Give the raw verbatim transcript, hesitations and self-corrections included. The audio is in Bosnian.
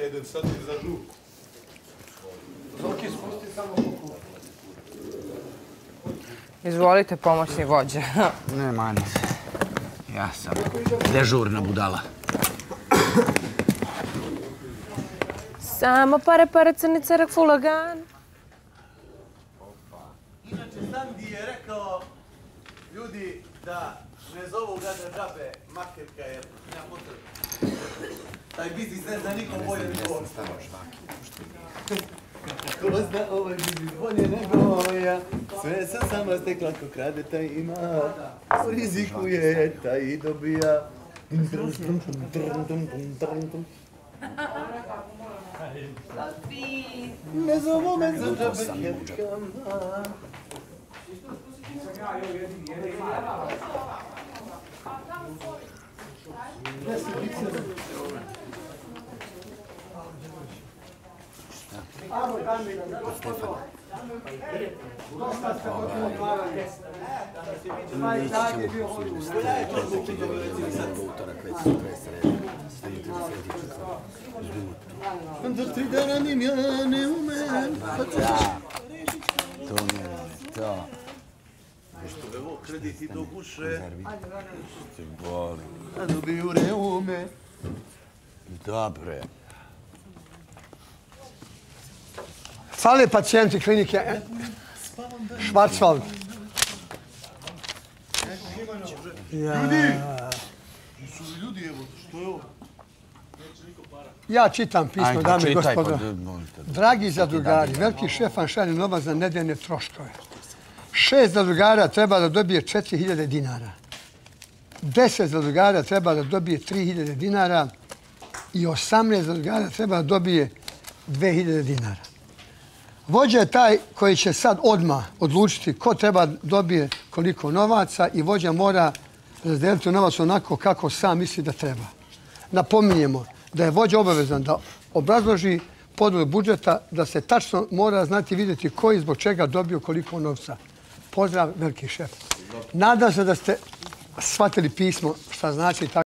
idem sad za drug. Zoki, spusti samo kuku. Izvolite, pomoćni vođa. Ne mani se. Ja sam dežurna budala. Samo pare, pare, crni cerak, fulagan. Inače, Sandi je rekao ljudi da ne zovu ga za džabe makerka jer nema potrebe. Taj biznis ne zna nikom bolje nego ovo. Ko zna ovaj biznis bolje nego ja, sve sam sama stekla ko krade taj ima, ko rizikuje taj i dobija. Ne zovu me za džabe makerkama. Do tri dana nim ja ne umem. To ne, to. Što me ovo krediti do guše, Ti boli. a dobiju reume. Dobre. Fale pacijenti klinike Schwarzwald. Ljudi! Su li ljudi, evo, što je ovo? Ja čitam pismo, dame i gospodo. Pa, Dragi zadrugari, veliki šef vam šalje novac za nedeljne troškove. Šest zadrugara treba da dobije četiri hiljade dinara. Deset zadrugara treba da dobije tri hiljade dinara i osamnaest zadrugara treba da dobije dve hiljade dinara. Vođa je taj koji će sad odmah odlučiti ko treba dobije koliko novaca i vođa mora razdeliti novac onako kako sam misli da treba. Napominjemo da je vođa obavezan da obrazloži podelu budžeta, da se tačno mora znati vidjeti ko je zbog čega dobio koliko novca. Pozdrav, veliki šef. Nadam se da ste shvatili pismo šta znači tako.